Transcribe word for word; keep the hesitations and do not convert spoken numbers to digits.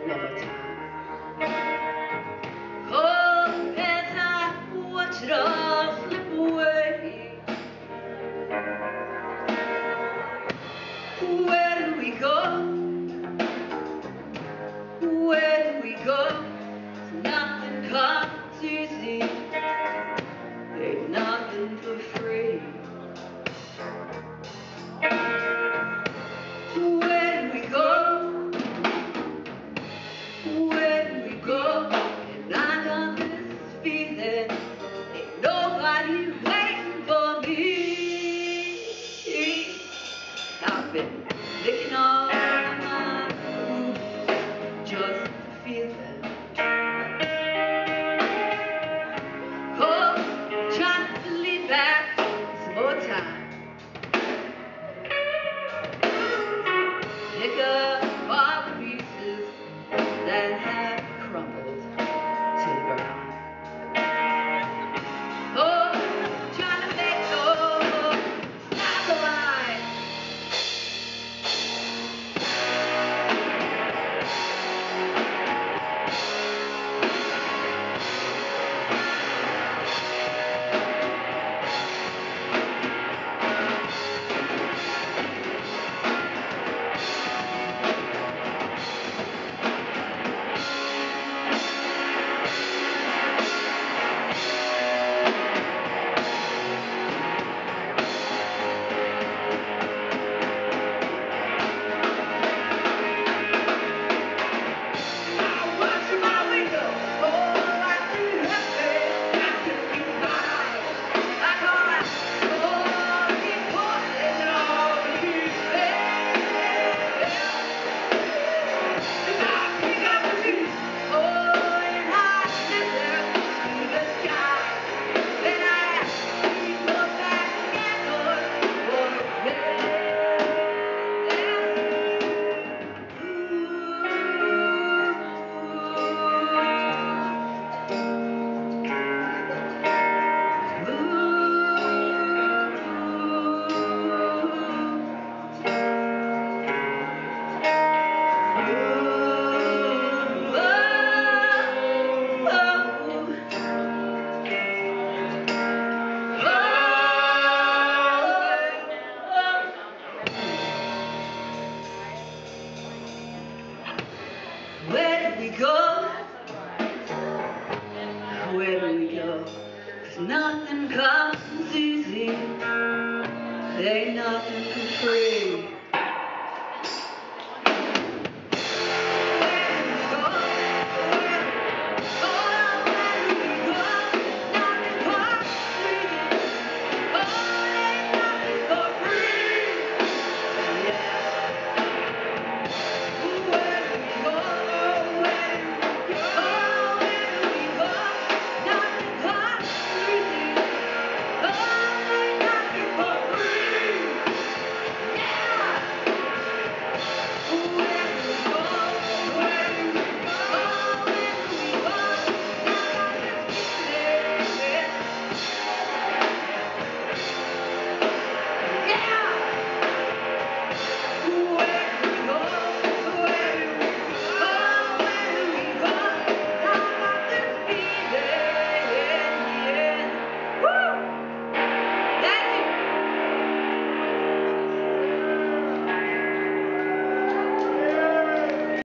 another time. Oh, as I watch it all slip away, where do we go? Where do we go? Nothing comes easy, ain't nothing for free. Where do we go? Where do we go? And I got this feeling, ain't nobody waiting for me. I've been licking all my moves just to feel it. Oh, trying to lean back some more time. Pick up all the pieces that have crumbled to the ground. Oh, trying to make sure it's not the line. Where do we go? Where do we go? 'Cause nothing comes easy, ain't nothing for free.